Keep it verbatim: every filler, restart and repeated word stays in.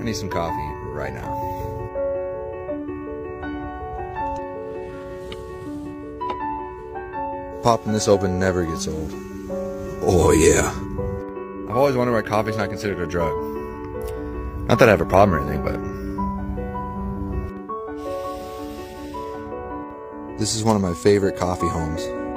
I need some coffee right now. Popping this open never gets old. Oh yeah. I've always wondered why coffee's not considered a drug. Not that I have a problem or anything, but... This is one of my favorite coffee homes.